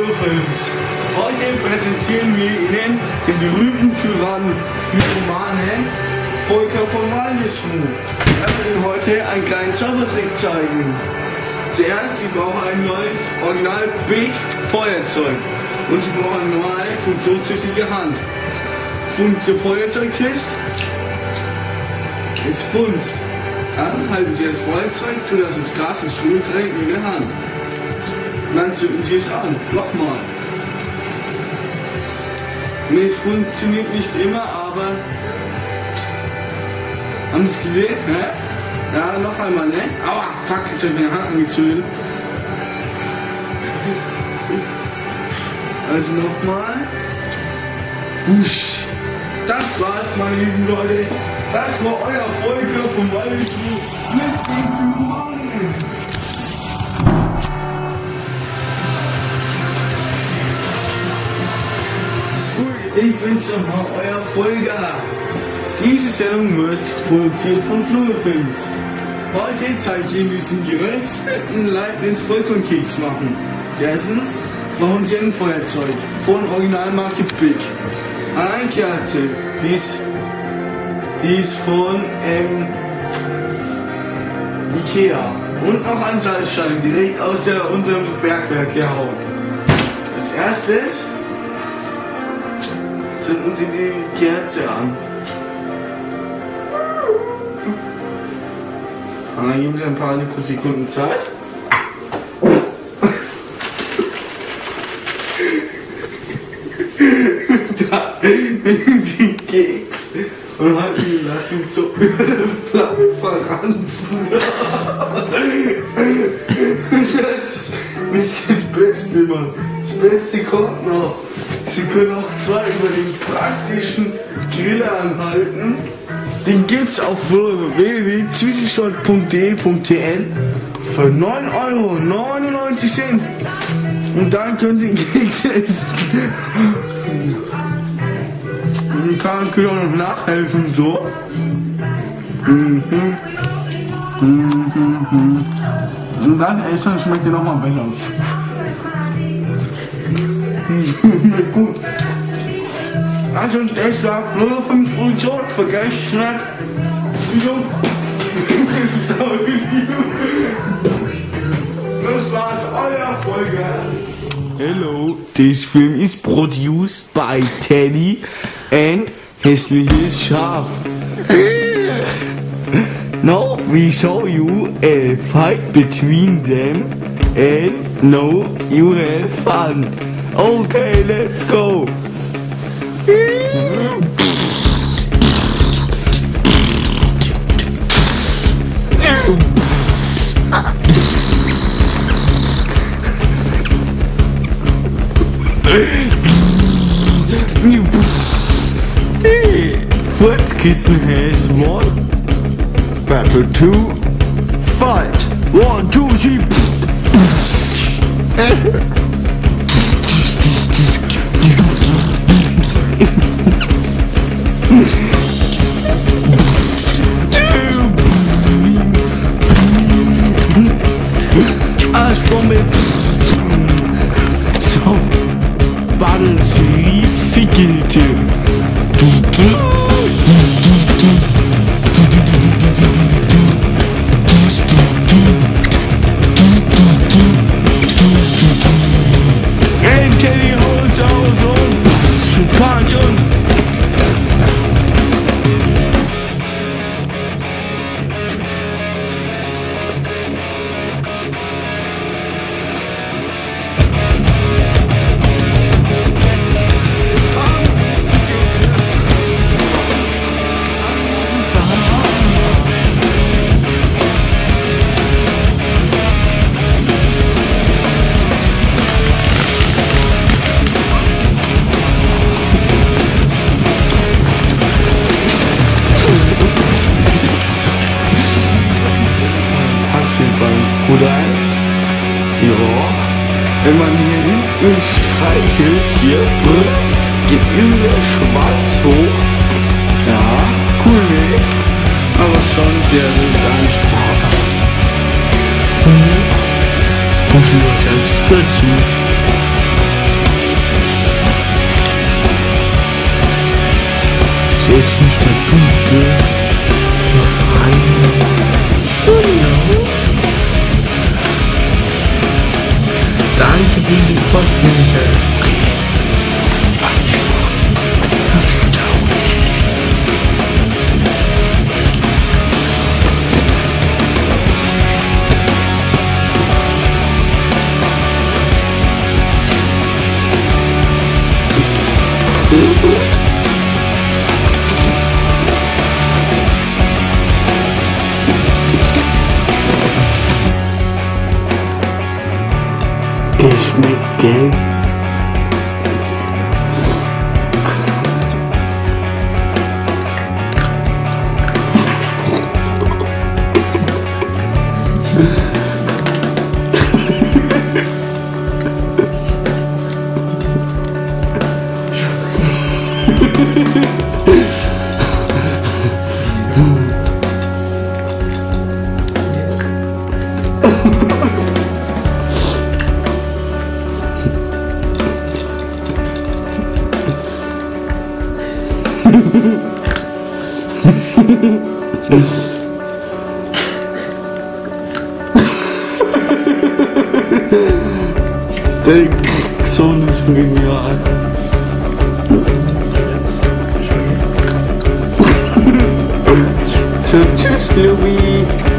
Fluorfilms. Heute präsentieren wir Ihnen den berühmten Pyromanen Volker von Waldesruh. Er will Ihnen heute einen kleinen Zaubertrick zeigen. Zuerst, Sie brauchen ein neues Original Big Feuerzeug und Sie brauchen eine normale funktionstüchtige Hand. Funktion Feuerzeugkist ist Funst. Dann halten Sie das Feuerzeug, sodass das Gas in Strömen kriegt in Ihre Hand. Und dann zünden Sie es an. Nochmal. Und es funktioniert nicht immer, aber haben Sie es gesehen? Ne? Ja, noch einmal, ne? Aua, fuck, jetzt habe ich meine Hand angezündet. Also nochmal. Wusch. Das war's, meine lieben Leute. Das war euer Volker vom Waldesruh mit dem Pyromanen. Ich bin's nochmal, euer Volker. Diese Sendung wird produziert von Fluorfilms. Heute zeige ich Ihnen, wie Sie gerätselten Leibniz Vollkornkeks machen. Erstens brauchen Sie ein Feuerzeug von Originalmarke Big. Eine Kerze, die ist von Ikea. Und noch ein Salzstein, direkt aus unserem Bergwerk gehauen. Als erstes zünden Sie die Kerze an. Und dann geben Sie ein paar Sekunden Zeit. Da nehmen Sie Keks und halten ihn, lassen ihn so über der Flamme verranzen. Das ist nicht das Beste, Mann. Das Beste kommt noch. Sie können auch zwei über den praktischen Grill anhalten. Den gibt's auf www.zwischenschott.de.tn für 9,99 €. Und dann können Sie den Keks essen. Und kann auch noch nachhelfen, so. Und dann essen, schmeckt ihr nochmal besser. Gut. Also, das war Fluorfilms Produktion. Vergesst nicht. Das war's, euer Volker. Hello, this film is produced by Teddy and Hässliches Schaf. Now we show you a fight between them and now you have fun. Okay, let's go. Furzkissen has won. Battle 2. Fight. 1, 2, 3. Arschbombe. So. Battle 3. Fickelte. And Teddy holds aus und punch und Futter. Ja, wenn man hier hinten streichelt, hier geht immer schwarz hoch. Ja, cool, ne? Aber schon der dann Spaß. Und wir jetzt dazu. Der schmeckt, gell? Der Sohn ist genial. So, tschüss, Louis.